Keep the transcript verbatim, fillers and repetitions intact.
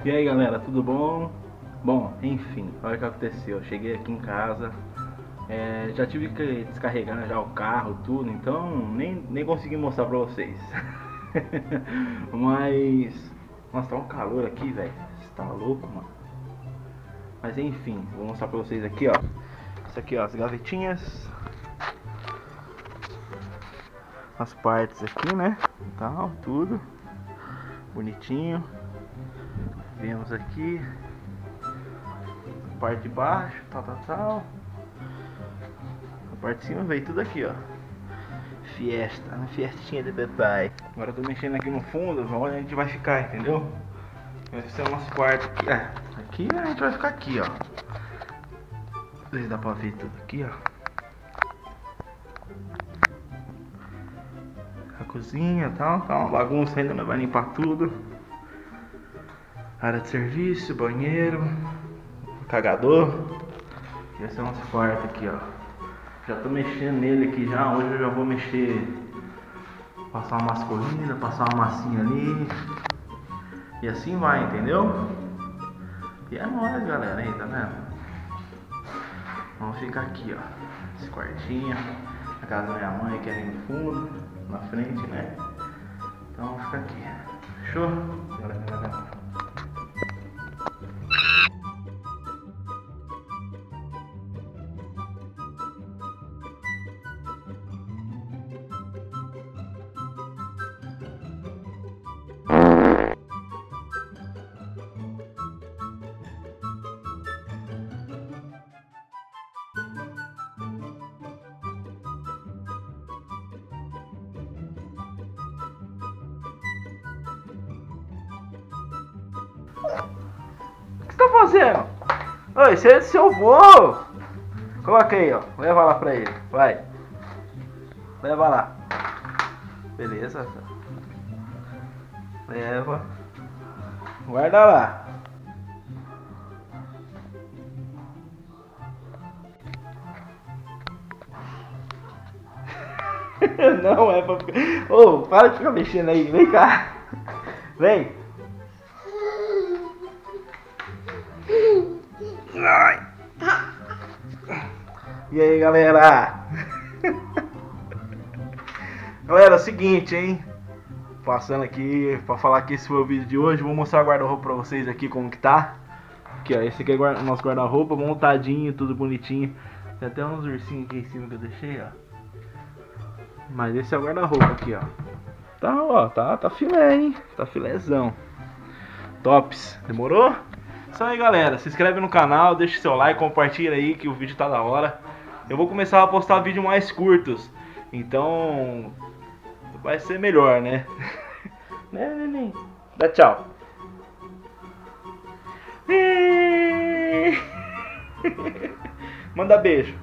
E aí galera, tudo bom? Bom, enfim, olha o que aconteceu. Eu cheguei aqui em casa, é, já tive que descarregar já o carro, tudo, então nem, nem consegui mostrar pra vocês. Mas, nossa, tá um calor aqui, velho. Você tá louco, mano? Mas enfim, vou mostrar pra vocês aqui, ó. Isso aqui, ó, as gavetinhas, as partes aqui, né? Tal, tudo bonitinho. Vemos aqui a parte de baixo, tal, tal, tal. A parte de cima veio tudo aqui, ó. Fiesta, uma fiestinha de papai. Agora eu tô mexendo aqui no fundo, onde a gente vai ficar, entendeu? Vai ser o nosso quarto aqui. É, aqui a gente vai ficar aqui, ó. Não sei se dá pra ver tudo aqui, ó. A cozinha e tal, tá uma bagunça ainda, não vai limpar tudo. Área de serviço, banheiro, cagador. E esse é o nosso quarto aqui, ó. Já tô mexendo nele aqui já, hoje eu já vou mexer. Passar uma masculina, passar uma massinha ali. E assim vai, entendeu? E é nóis, galera, aí, tá vendo? Vamos ficar aqui, ó. Esse quartinho. A casa da minha mãe que é ali no fundo, na frente, né? Então vamos ficar aqui. Fechou? Galera, galera. O que você tá fazendo? Oi, você é seu vô! Coloca aí, ó. Leva lá pra ele. Vai. Leva lá. Beleza. Leva. Guarda lá. Não é pra ficar. Ô, para de ficar mexendo aí. Vem cá. Vem. Ai. E aí, galera? Galera, é o seguinte, hein? Passando aqui pra falar que esse foi o vídeo de hoje. Vou mostrar o guarda-roupa pra vocês aqui como que tá. Aqui, ó, esse aqui é o nosso guarda-roupa, montadinho, tudo bonitinho. Tem até uns ursinhos aqui em cima que eu deixei, ó. Mas esse é o guarda-roupa aqui, ó. Tá, ó, tá, tá filé, hein? Tá filézão. Tops. Demorou? Isso aí, galera. Se inscreve no canal, deixa seu like, compartilha aí que o vídeo tá da hora. Eu vou começar a postar vídeos mais curtos. Então vai ser melhor, né? Né, neném? Dá tchau. Manda beijo.